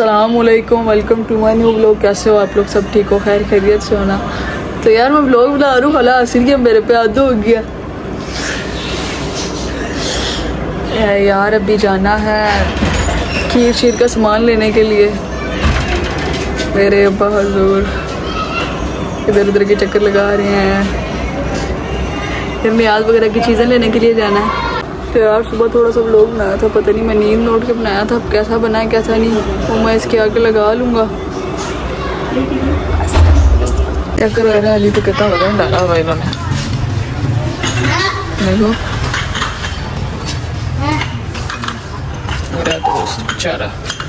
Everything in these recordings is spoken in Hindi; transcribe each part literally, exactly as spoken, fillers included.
अस्सलामुअलैकुम, welcome to my new vlog. कैसे हो आप लोग? सब ठीक हो? खैर खैरियत से होना। तो यार मैं व्लॉग बना रहा हूँ, खला हसीन के मेरे पे आदू हो गया यार। अभी जाना है खीर शीर का सामान लेने के लिए। मेरे अब्बा हजूर इधर उधर के चक्कर लगा रहे हैं। फिर मियाज वगैरह की चीज़ें लेने के लिए जाना है। तो यार सुबह थोड़ा सा व्लॉग बनाया था, पता नहीं मैं नींद में उठ के बनाया था, अब कैसा बना है कैसा नहीं वो मैं इसके आगे लगा लूँगा। क्या कर रहा है अली? तो कहता होगा डाला हुआ इन्होंने। देखो मेरा दोस्त बेचारा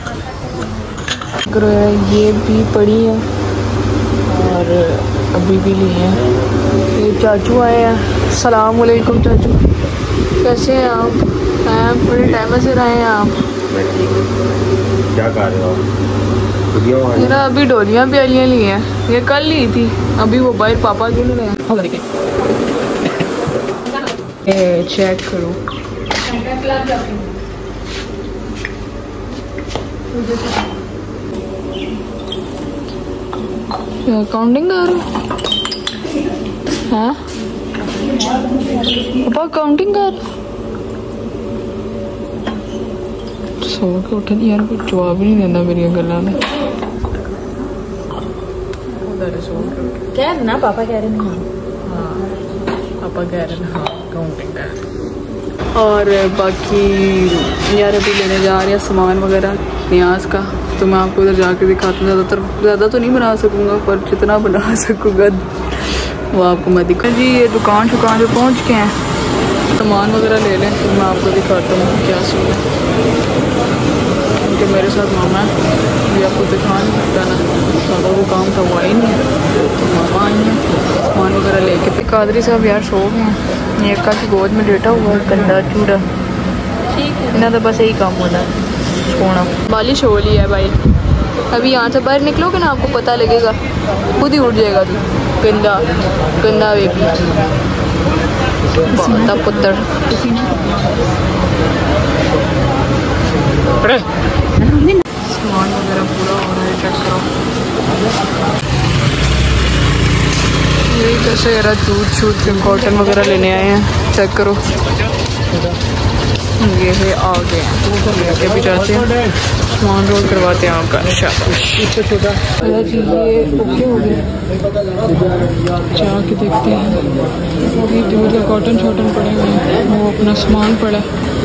ये भी पड़ी है और अभी भी ली है। ये चाचू आए हैं। सलाम वालेकुम चाचू, कैसे हैं आप? हैं बड़े टाइम से रहे हैं आप? मैं ठीक हूँ। क्या कर रहे हो आप? मेरा अभी डोलियाँ प्यालियाँ ली हैं, ये कल ली थी, अभी वो बाहर पापा के लिए हैं। चेक करो काउंटिंग कर हाँ पापा काउंटिंग कर सो के उठे यार, कोई जवाब ही नहीं देना मेरी गल्लां दा। कह ना पापा कह रहे हैं हाँ हाँ पापा कह रहे हैं हाँ काउंटिंग कर। और बाकी यार अभी लेने जा रहे हैं सामान वगैरह न्याज का, तो मैं आपको उधर जाके दिखाती हूँ। ज़्यादातर ज़्यादा तो नहीं बना सकूँगा पर जितना बना सकूँगा वो आपको मैं दिखा। जी ये दुकान शुकान जो पहुँच के हैं, सामान वगैरह ले लें फिर मैं आपको दिखाता हूँ क्या सीन है। क्योंकि मेरे साथ मामा है, ये आपको दिखा नहीं सकता ना, ज़्यादा वो काम था हुआ ही नहीं है। तो मामा आई हैं सामान वगैरह लेके। फिर कादरी साहब यार सो गए हैं, ये का की गोद में लेटा हुआ है गंदा चूड़ा। ठीक है ना, तो बस यही काम होना है सोना। मालिश हो ली है भाई, अभी यहाँ से बाहर निकलोगे ना आपको पता लगेगा, खुद ही उठ जाएगा तू। गंदा गंदा बेबी बाता पुत्र। सामान वगैरह पूरा हो रहा है, चेक करो। यही कैसे यार दूध शूध कॉटन वगैरह लेने आए हैं, चेक करो। ये है आ गए हैं, भी जाते हैं सामान रोल करवाते हैं आपका। जी ये ओके हो गया, जाके देखते हैं। अभी तो मतलब कॉटन शॉटन पड़े हुए हैं, वो अपना सामान पड़ा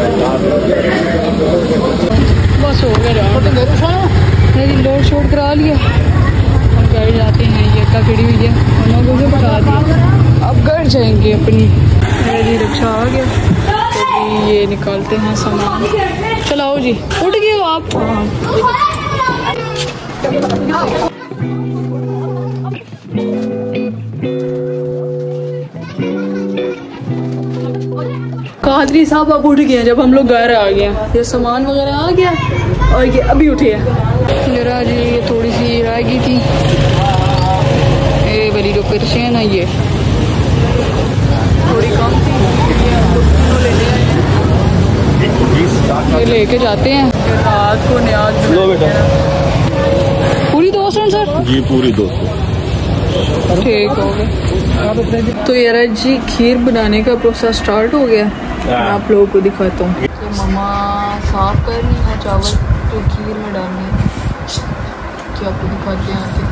बस हो गया। लोड शोड करा लिया और घर जाते हैं। ये का खड़ी हुई है, उन्होंने मुझे बता दिया अब घर जाएंगे अपनी। मेरी रिक्शा आ गया, तो ये निकालते हैं सामान। चलाओ जी, उठ गए हो आप? कादरी साहब अब उठ गए जब हम लोग घर आ गए। ये सामान वगैरह आ गया और ये अभी उठे हैं। जरा जी ये थोड़ी सी रह गई थी, ये बड़ी जो पिरछे है ना, ये थोड़ी कम थी, ये लेके जाते हैं रात को। न्याज पूरी दो सौ सर जी, पूरी दो सौ। ठीक हो गया। तो यार जी खीर बनाने का प्रोसेस स्टार्ट हो गया, मैं आप लोगों को दिखाता हूँ। तो मम्मा साफ कर रही है चावल जो खीर में डालने हैं, क्या आपको दिखाते हैं आगे।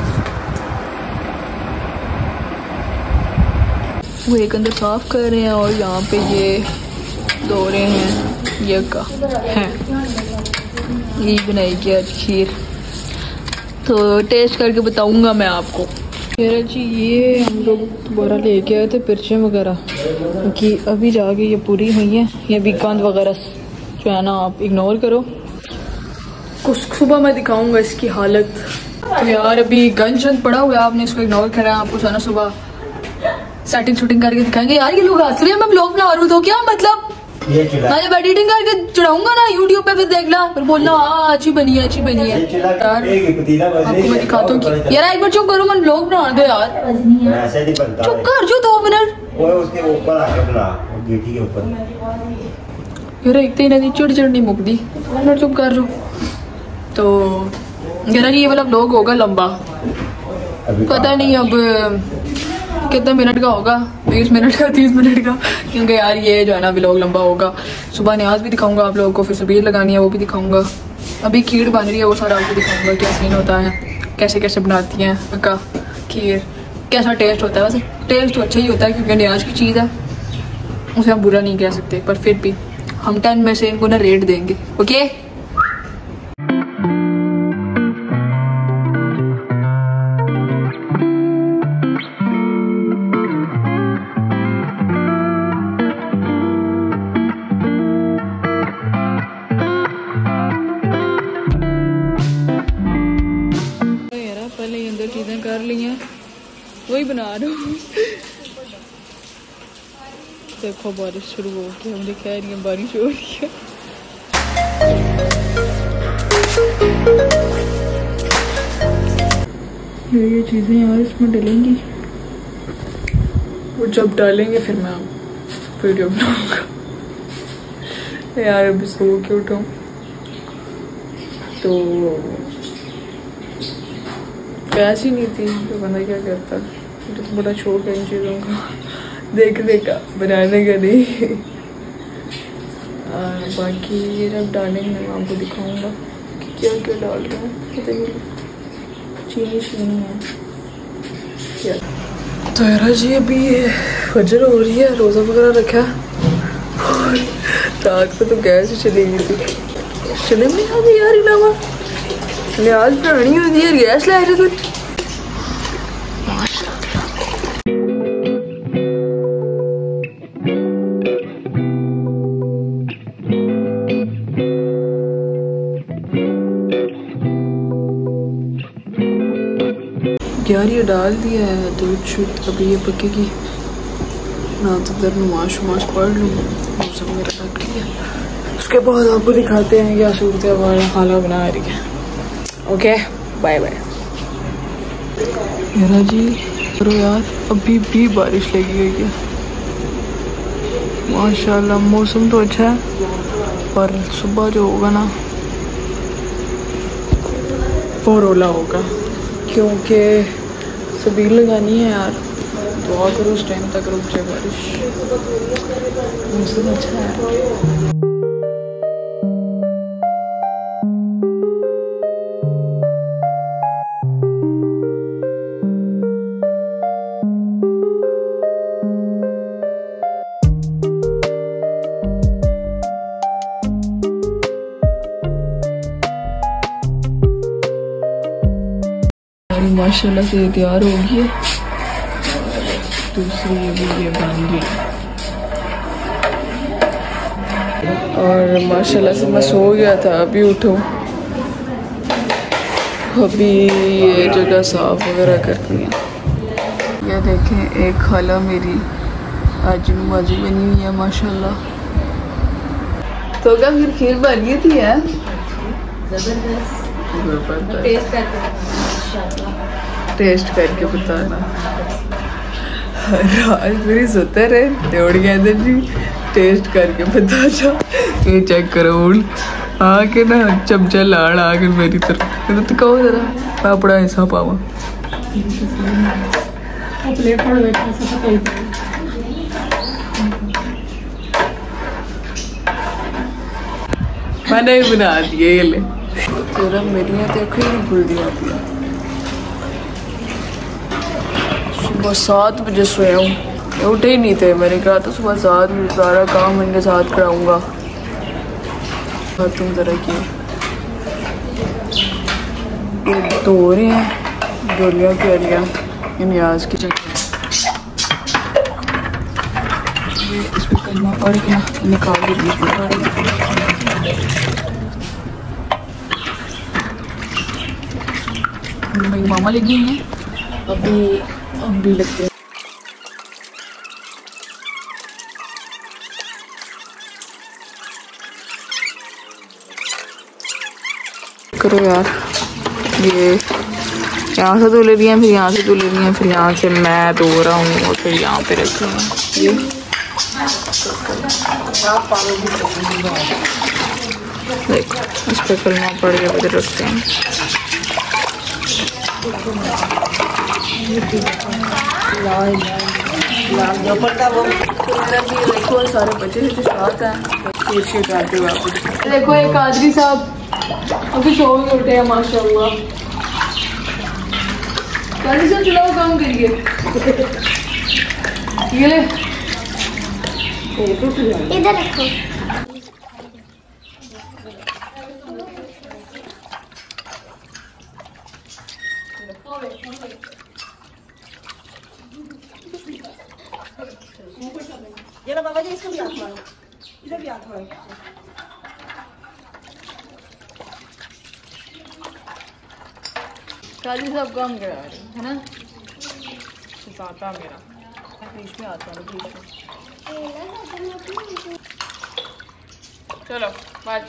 वो एक अंदर साफ कर रहे हैं और यहाँ पे ये धो रहे हैं। ये का है ये बनाएगी आज खीर, तो टेस्ट करके बताऊंगा मैं आपको। मेरा जी ये हम लोग दोबारा लेके आए थे पिरचें वगैरह, क्योंकि अभी जाके ये पूरी हुई हैं। ये भी कंद वगैरह जो है ना आप इग्नोर करो, कुछ सुबह मैं दिखाऊंगा इसकी हालत। तो यार अभी गंज शंद पड़ा हुआ है, आपने इसको इग्नोर करा। आपको ना सुबह सेटिंग शूटिंग करके दिखाएंगे। यार ये लोग हंस रहे हैं, मैं ब्लॉग बना रहा हूँ तो क्या मतलब, मैं जब एडिटिंग करके चढ़ाऊंगा ना यूट्यूब पे, फिर देखना फिर बोलना हाँ अच्छी बनी है अच्छी बनी है। यार आपको मैं दिखाता हूँ कि यार एक बार चुप करो, मैं ब्लॉग बना दो यार, चुप कर जो दो मिनट। यार एक तो इन्हें चिड़ चिड़ नहीं मुकती, मिनट चुप कर जो। तो कह ये वाला व्लॉग होगा लंबा, पता नहीं अब कितने मिनट का होगा, बीस मिनट का, तीस मिनट का, क्योंकि यार ये जो है ना व्लॉग लंबा होगा। सुबह न्याज भी दिखाऊंगा आप लोगों को, फिर सबीर लगानी है वो भी दिखाऊंगा, अभी खीर बन रही है वो सारा आपको दिखाऊंगा क्या सीन होता है, कैसे कैसे बनाती हैं अक्का खीर, कैसा टेस्ट होता है। वैसे टेस्ट तो अच्छा ही होता है क्योंकि न्याज की चीज़ है, उसे हम बुरा नहीं कह सकते, पर फिर भी हम टेन में से इनको ना रेट देंगे। ओके यार पहले अंदर चीजें कर ली हैं, वही बना रहा हूँ। देखो बारिश शुरू हो गई, मुझे कह रही है बारिश हो रही है। ये ये चीज़ें यार इसमें डलेंगी, और जब डालेंगे फिर मैं वीडियो बनाऊंगा। यार अभी सो के उठाऊँ तो गैस ही नहीं थी, तो बंदा क्या करता। मुझे तो बड़ा शौक है इन चीज़ों का देखने का, बनाने का नहीं। और बाकी ये जब डालेंगे मैं आपको दिखाऊंगा कि क्या क्या डाल रहा हूँ, पता नहीं चीनी चीनी है क्या। तो यार जी अभी फजर हो रही है, रोज़ा वगैरह रखा और रात को तो गैस ही चली गई थी, चले नहीं आती यार इलावा लिहाज बनानी होती है, गैस ला रहे थे। यार ये डाल दिया है दूध शुद्ध, अभी ये पकेगी ना, तो इधर नमाज वमाज पढ़ लूँ, सब मेरा रख लिया, उसके बाद आपको दिखाते हैं क्या सूरत हमारा खाना बना रही है। Okay bye bye. यार जी करो यार, अभी भी बारिश लगी हुई है माशाल्लाह, मौसम तो अच्छा है, पर सुबह जो होगा ना वो रोला होगा, क्योंकि सबीर लगानी है यार, दुआ करो उस टाइम तक रुक जाए बारिश, मौसम अच्छा है। माशाल्लाह से तैयार हो गई है, दूसरी ये भी ये बन गई, और माशाल्लाह से मैं सो गया था, अभी उठूं, अभी ये जगह साफ वगैरह करती है। ये देखें एक खाला मेरी आज नमाजी बनी हुई है माशाल्लाह। तो क्या फिर खीर बन गई थी है टेस्ट करके बताना। आज मेरी सोते रहे दौड़ गया जी, टेस्ट करके बता जा। ये चेक करो आके ना चमचा लाड़ आके मेरी तरफ, तो कहो जरा मैं अपना हिस्सा पावा। मैंने भी बना दिए ये ले, तेरा मेरी तो अखी नहीं खुलती आती है। सुबह सात बजे सोया हूँ, उठे ही नहीं थे, मैंने कहा था सुबह सात बजे सारा काम इनके साथ कराऊंगा। तुम जरा की ये धो रहे हैं डोलियाँ की अलियाँ न्याज की जगह, इस पर कलमा पड़ गया, निकाल के बीच में पड़ गया। मेरी मामा लगी हैं, अभी हम भी लगते हैं। करो यार, ये यहाँ से धो ले रही हैं, फिर यहाँ से धो ले रही हैं, फिर यहाँ से मैं धो रहा हूँ और फिर यहाँ पे रखी हूँ। ये देखो इस पर कलमा पड़ के बदल रखते हैं। देखो सारे बच्चे से साथ हैं। देखो एक कादरी साहब अभी सो भी उठे हैं माशाल्लाह। कादरी साहब चलाओ काम करिए। ये ले इधर रखो। ये लो बाबा जी, इसको भी हाथ मारो, इधर भी हाथ मारो। काजी सब काम करा रही है ना, आता मेरा इसमें आता है। चलो बाज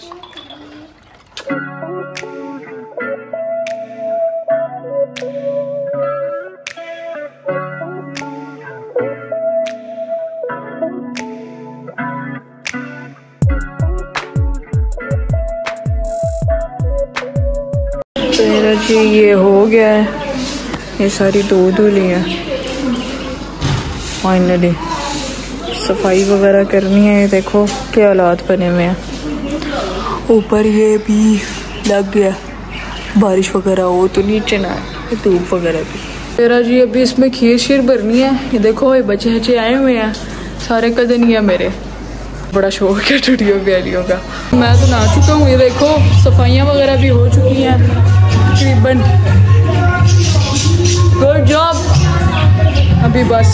मेरा जी ये हो गया है। ये सारी धो धो ली है। फाइनली सफाई वगैरह करनी है। ये देखो क्या हालात बने हुए हैं। ऊपर ये भी लग गया, बारिश वगैरह हो तो नीचे ना धूप वगैरह भी। मेरा जी अभी इसमें खीर शीर भरनी है। ये देखो ये बच्चे बच्चे आए हुए हैं, सारे कदन ही है मेरे। बड़ा शौक है टुटियों प्यारियों का। मैं तो नहा चुका हूँ। ये देखो सफाइयाँ वगैरह भी हो चुकी हैं तकरीबन। Good job. अभी बस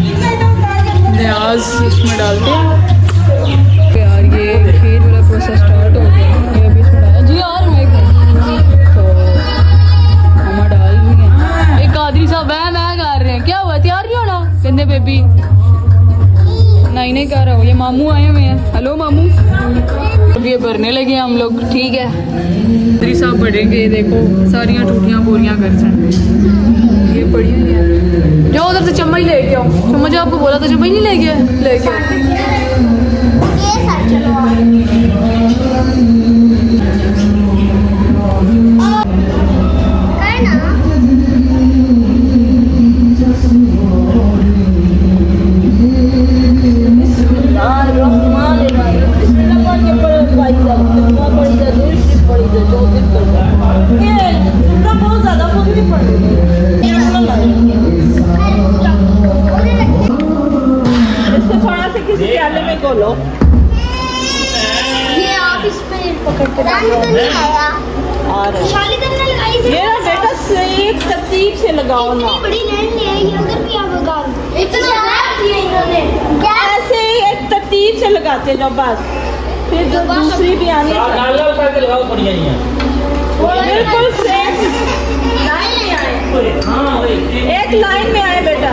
न्याज इसमें डालते हैं यार। ये खीर वाला प्रोसेस स्टार्ट हो गया। ये अभी इसमें डाला जी यार मैं तो मामा डाल रही हैं। एक कादरी साहब है मैं कर रहे हैं। क्या हुआ तैयार नहीं होना कहते बेबी? नहीं नहीं कर रहा हूँ। ये मामू आए हुए हैं। हेलो मामू। अब ये भरने लगे हम लोग। ठीक है कादरी साहब बढ़ेंगे। देखो सारियाँ टूटियाँ बोरियाँ कर सकते। ये पड़ी हुई है। जाओ उधर से चम्मच लेके आओ। चम्मच आपको बोला था चम्मच नहीं लेके लेके ये आप इसमें पकड़ के डालो। ये ना बेटा एक तरतीब से लगाओ ना। बड़ी लाइन ले आई उधर भी आप लगाओ। इतना दिया इन्होंने। ऐसे एक तरतीब से लगाते जाओ बस। फिर जो दूसरी भी आनी है बिल्कुल सेम लाइन में आए। एक लाइन में आए बेटा।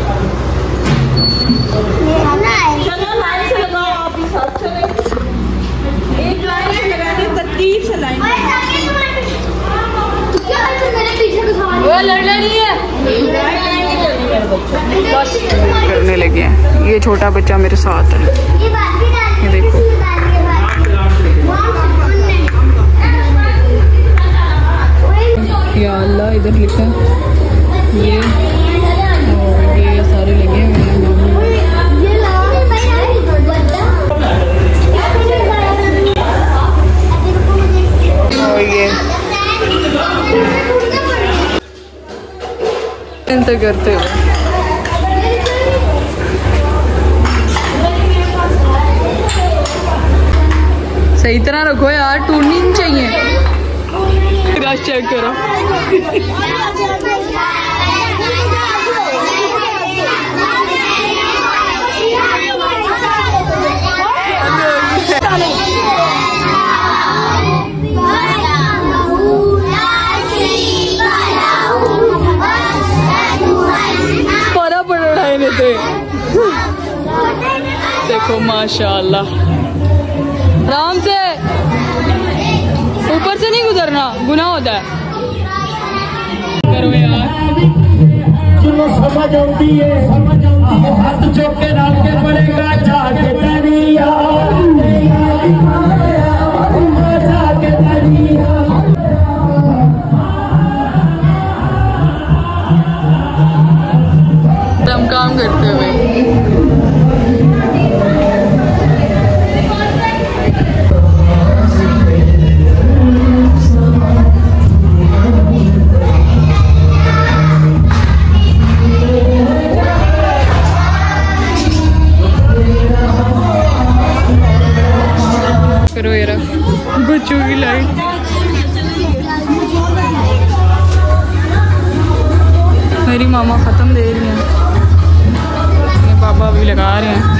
चलो लाइन से लगाओ। आप ही साथ चले। एक लाइन से लगाने तरतीब से लाइन। वो लड़ना नहीं है। करने लगे हैं। ये छोटा बच्चा मेरे साथ है। ये देखो या अल्लाह इधर लिखा है ये और ये सारे लगे हुए हैं। और ये इंतजार करते हो। सही तरह रखो यार, टूटनी नहीं चाहिए। रश चेक करो। परा पड़ा है थे। देखो माशाल्लाह। आराम से, ऊपर से नहीं गुजरना, गुनाह होता है। करो यार। समझ आती है, समझ आती है। हाथ चौके डाल के पड़ेगा जाके दरिया। मेरी मामा ख़त्म दे रही हैं, ये पापा अभी लगा रहे हैं।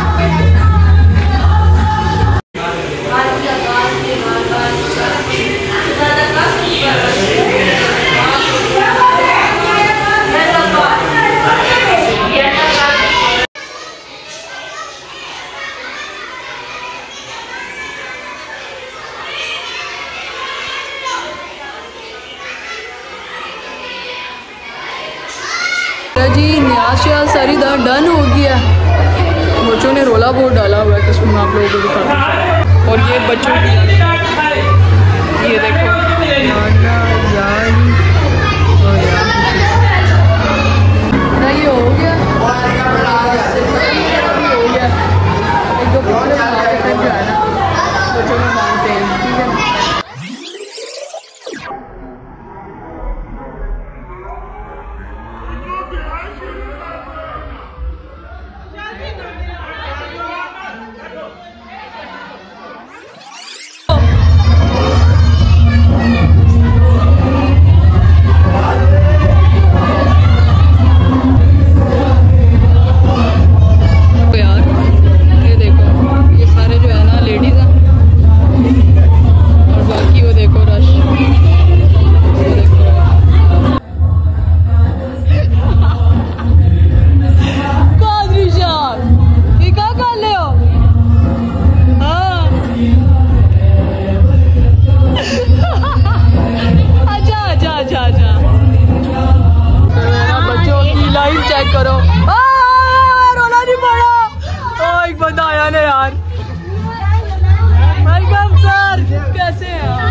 जी न्याज सारी डन हो गया। बच्चों ने रोला बहुत डाला हुआ है, तो उसमें आप लोगों को दिखा। और ये बच्चों की ये देखो ना, ये हो गया हो गया। एक दो पिक्चर बना के फिर जो है ना बच्चों में मांगते हैं, ठीक है। करो रोना नहीं पड़ा। ओ एक बंदा आया ना यार। वेलकम सर, कैसे हैं आप?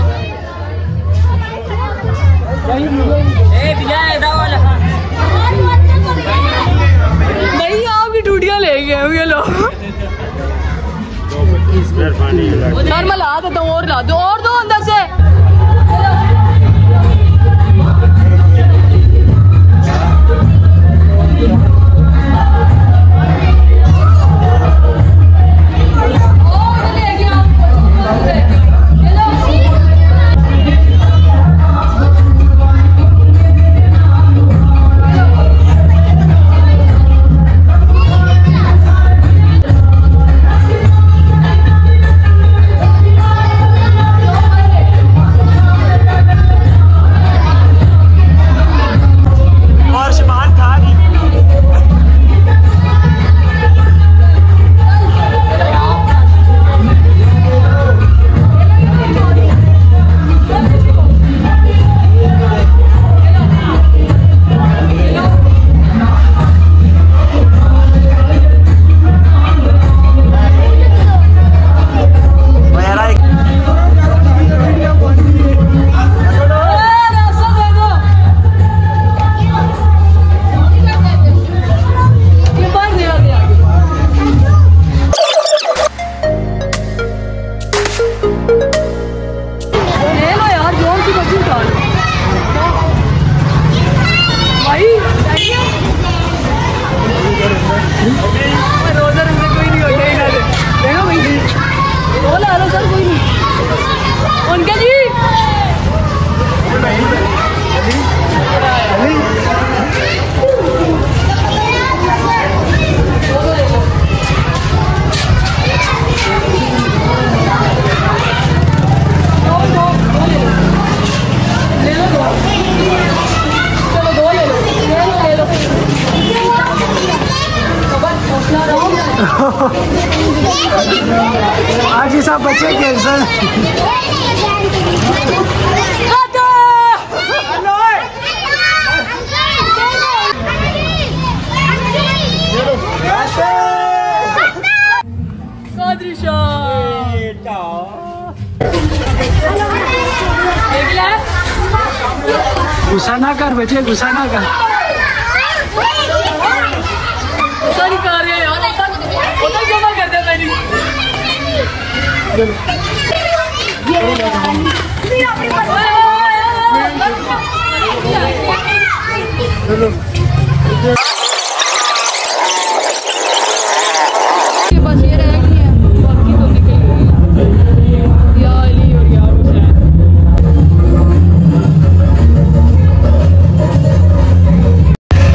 नहीं आपकी टूटियां ले गए ये लोग। सर मैं ला देता हूँ और ला दो और दो अंदर से। आज ये सब बच्चे कैंसर गुस्सा ना कर बच्चे, गुस्सा ना कर। गुस्सा नहीं कर रहे यार, उधर जमा कर दे मेरी। बस ये रह गई है, बाकी तो निकल गई। या अली और या हुसैन।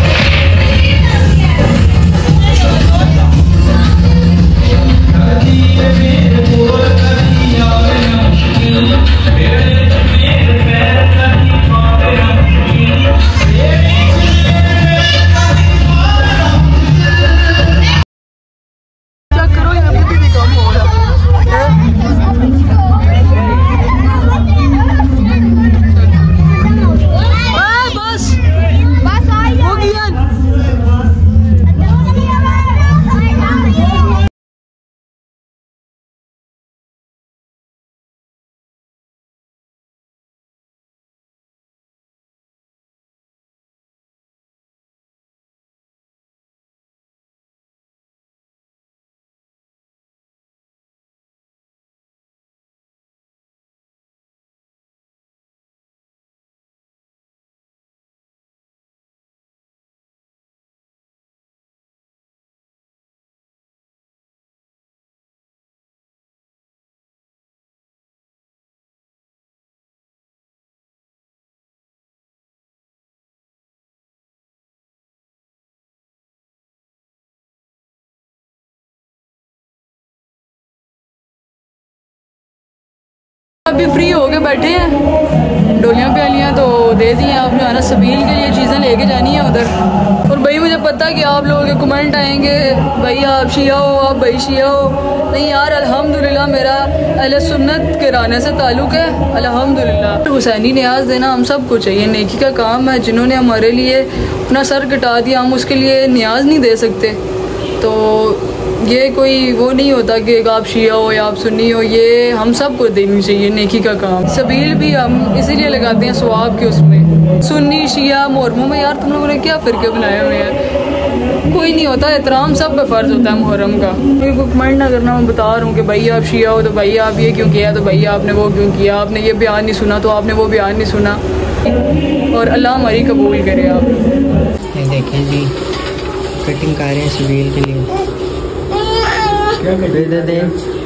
अभी फ्री हो के बैठे हैं, डोलियाँ प्यालियाँ तो दे दी हैं आपने, आना सबील के लिए चीज़ें लेके जानी है उधर। और भाई मुझे पता है कि आप लोगों के कमेंट आएंगे भाई आप शिया हो, आप भाई शिया हो। नहीं यार, अल्हम्दुलिल्लाह मेरा अहले सुन्नत के राने से ताल्लुक़ है, अल्हम्दुलिल्लाह। हुसैनी न्याज देना हम सबको चाहिए, नेकी का काम है। जिन्होंने हमारे लिए अपना सर कटा दिया, हम उसके लिए न्याज नहीं दे सकते। तो ये कोई वो नहीं होता कि आप शिया हो या आप सुन्नी हो, ये हम सबको देनी चाहिए नेकी का काम। सबील भी हम इसीलिए लगाते हैं सवाब के उसमें। सुन्नी शिया मुहर्रम में यार तुम लोगों ने क्या फ़िरके बनाए हुए हैं, कोई नहीं होता। एहतराम सब पे फ़र्ज होता है मुहर्रम का। कोई को कमेंट ना करना, मैं बता रहा हूँ कि भाई आप शिया हो तो भाई आप ये क्यों किया, तो भाई आपने वो क्यों किया, आपने ये बयान नहीं सुना तो आपने वो बयान नहीं सुना। और अल्लाह हमारी कबूल करे। आप देखें जी, कटिंग कर रहे हैं सबील के लिए। क्या कर दे दे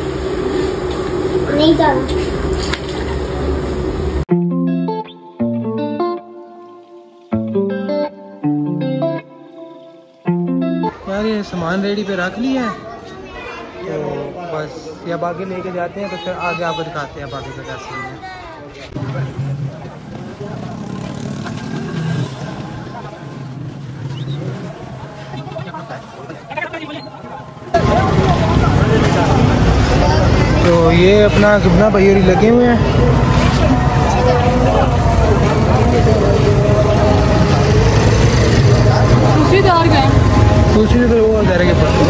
नहीं जाना। यार ये सामान रेडी पे रख लिया है, तो बस ये अब आगे लेके जाते हैं, तो फिर आगे आपको दिखाते हैं बाकी का क्या सीन है। तो ये अपना कितना भैया लगे हुए हैं। दूसरी तार गए, दूसरी तो वो दायरे के पास।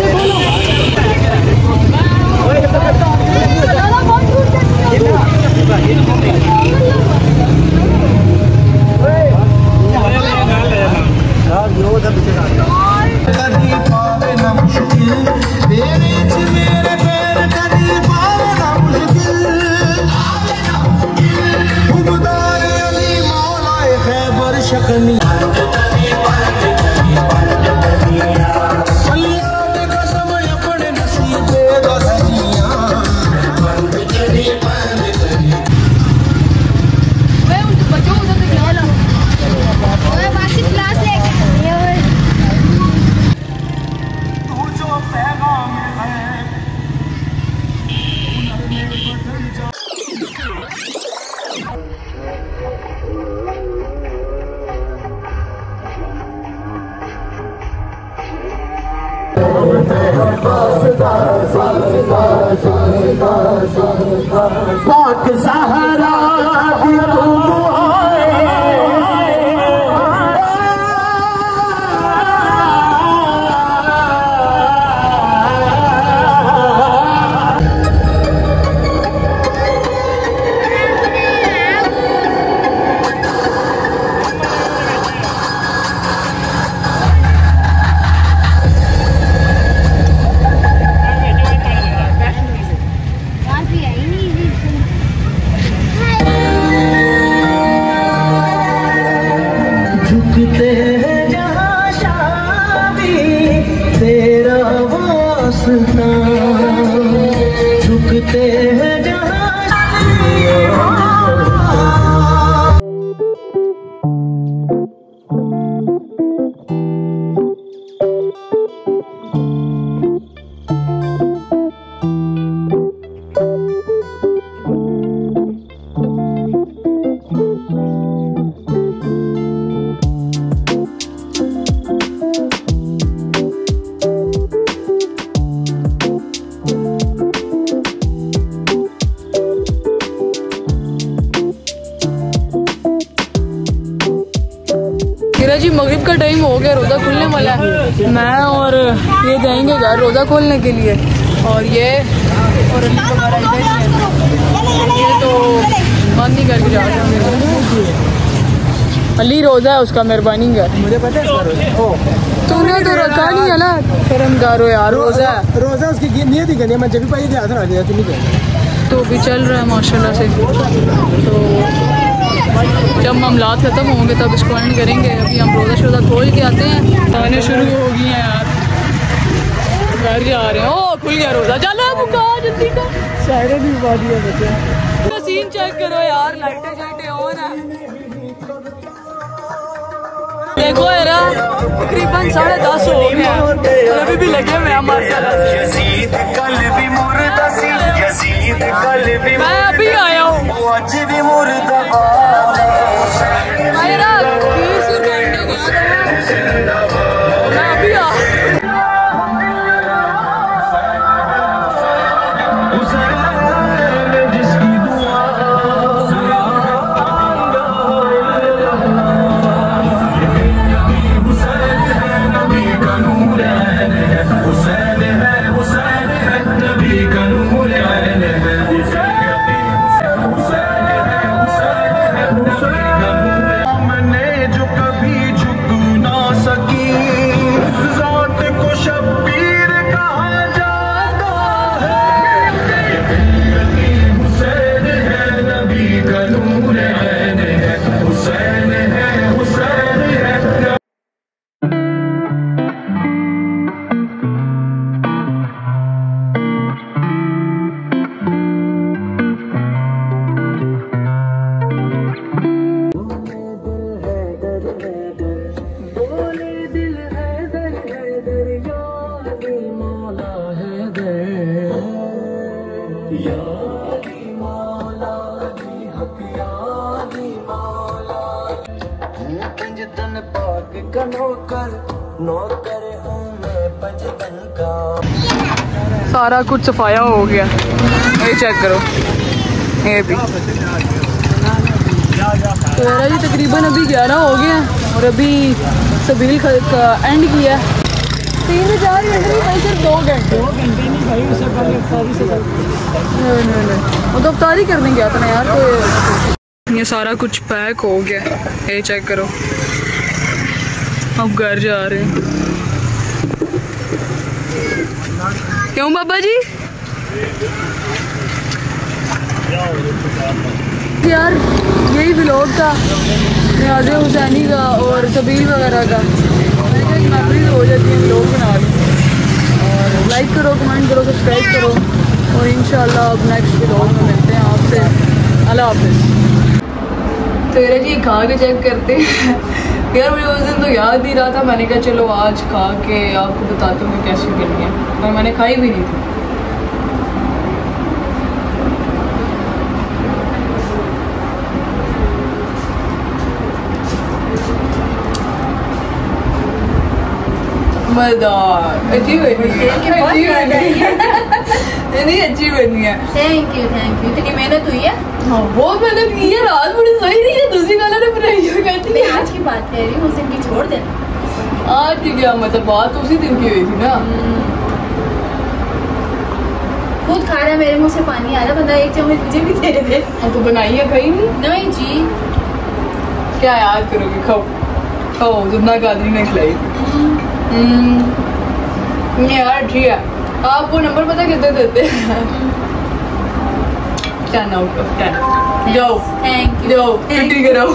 पाक सहारा झुकते हैं जहाँ शादी तेरा वास्ता, झुकते हैं जहाँ जी मगरिब का टाइम हो गया, रोज़ा खुलने वाला है। मैं और ये जाएंगे घर रोज़ा खोलने के लिए, और ये और ये तो बंद नहीं करके जा रहे हैं। अली रोज़ा है उसका, मेहरबानी कर। मुझे पता है तूने तो रखा नहीं है ना, शर्म करो यार। रोज़ा रोज़ा उसकी नियत ही करनी है, मैं जब भी पाई हाथ रख दिया, तुम नहीं तो भी चल रहा है माशाल्लाह से। तो जब मामलात ख़त्म होंगे तब इसको एंड करेंगे। अभी हम रोज़ा शोज़ा खोल के आते हैं। आने शुरू हो गई हैं यार, घर जा रहे हैं। ओ खुल गया रोज़ा, चलो मुका जल्दी का। शायरी भी बता दिया बच्चे। सीन चेक करो यार, लाइटें शाइटें ऑन है, देखो यार। तकरीबन साढ़े दस हो गए हैं और अभी भी लगे हुए हैं यजीद कल भी मुर्दा सी, यजीद कल भी मैं अभी आया हूँ आज भी मुर्दा मेरा बीस घंटे मैं अभी आ सारा कुछ सफाया हो गया। ये चेक करो, ये भी तो यार जी तकरीबन अभी ग्यारह हो गए हैं और अभी सबील का एंड किया है। तीन चार घंटे नहीं भाई, सिर्फ दो घंटे दो घंटे नहीं भाई, उससे पहले अफ्तारी से नहीं नहीं नहीं वो तो अफ्तारी करने गया था ना यार। तो ये सारा कुछ पैक हो गया, ये चेक करो। अब घर जा रहे हैं। क्यों बाबा जी? यार यही व्लॉग था न्याज़े हुसैनी का और सबील वगैरह का। मेमोरीज हो जाती है व्लॉग बना ली। और लाइक करो, कमेंट करो, सब्सक्राइब करो और इंशाल्लाह अब नेक्स्ट व्लॉग में मिलते हैं आपसे। अल्लाह हाफिज़। तो यार जी खा के चेक करते हैं। यार मुझे उस दिन तो याद नहीं रहा था, मैंने कहा चलो आज खा के आपको बताता हूँ कि कैसी बनी है, पर मैंने खाई भी नहीं थी। मजेदार, अच्छी बनी है, अच्छी बनी है। नहीं अच्छी बनी है। Thank you thank you. इतनी मेहनत हुई है। हाँ बहुत मेहनत की है। रात बड़ी सही नहीं है, दूसरी वाला ने बनाई कहती मैं आज की बात कह रही हूँ, उस दिन की छोड़ दे। आज की क्या मतलब, बात उसी दिन की हुई थी ना। खुद खा रहा है, मेरे मुंह से पानी आ रहा, बंदा एक चम्मच मुझे भी दे दे। हाँ तो बनाई है, खाई नहीं? नहीं जी। क्या याद करोगे, खाओ खाओ, जुबना कादरी ने खिलाई यार। ठीक है, आपको नंबर पता कितने देते हैं? Ten out of ten. जाओ थैंक यू, जाओ छुट्टी कराओ।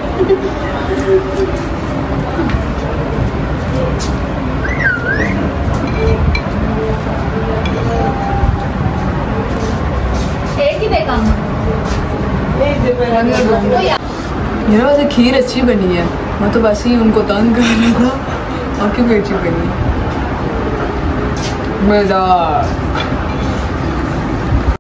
एक ही देखा यार वैसे खीर अच्छी बनी है, मैं तो वैसे ही उनको तंग कर रहा था। आपकी भी अच्छी बनी है, मजेदार।